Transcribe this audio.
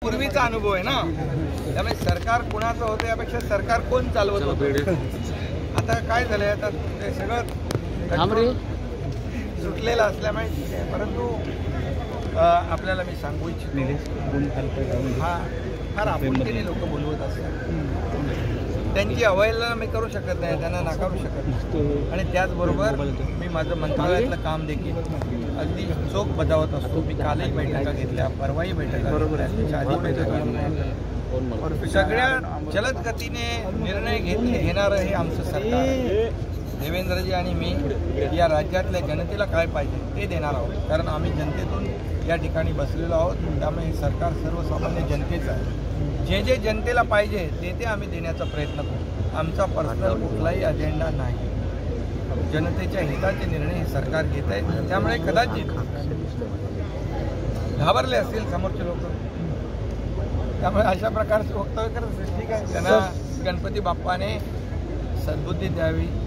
पूर्वीचा अनुभव आहे ना, त्यामुळे सरकार कोणाचं होतं यापेक्षा सरकार कोण चालवत होतं. आता काय झालंय, आता ते सगळं सुटलेलं असल्यामुळे ठीक आहे. परंतु आपल्याला मी सांगू इच्छितो, हा फार आपुलकीने लोक बोलवत असतात. त्यांची अवहेलना मी करू शकत नाही, त्यांना नाकारू शकत नाही. आणि त्याचबरोबर मी माझं मंत्रालयातलं काम देखील अगदी चोख बजावत असतो. मी कालही बैठका घेतल्या, परवाही बैठका घेतल्या, त्याच्या आधी बैठका घेतल्या. सगळ्या जलद गतीने निर्णय घेणारं हे आमचं सरकार आहे. देवेंद्रजी आणि मी या राज्यातल्या जनतेला काय पाहिजे ते देणार आहोत, कारण आम्ही जनतेतून या ठिकाणी बसलेलो आहोत. त्यामुळे हे सरकार सर्वसामान्य जनतेचं आहे. जे जे जनतेला पाहिजे ते आम्ही देण्याचा प्रयत्न करू. आमचा पर्सनल कुठलाही अजेंडा नाही. जनतेच्या हिताचे निर्णय हे सरकार घेत आहे. त्यामुळे कदाचित घाबरले असतील समोरचे लोक, त्यामुळे अशा प्रकारचे वक्तव्य करत असतील. ठीक आहे, त्यांना गणपती बाप्पाने सद्बुद्धी द्यावी.